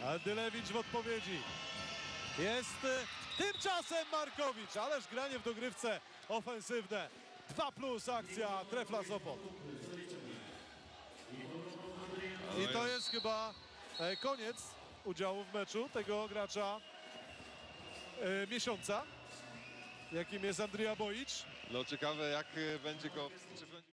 Andylewicz w odpowiedzi. Jest tymczasem Markowicz, ależ granie w dogrywce ofensywne. 2+ akcja Trefla Sopot. I to jest chyba koniec udziału w meczu tego gracza miesiąca, jakim jest Andrija Bojic. No ciekawe, jak będzie go...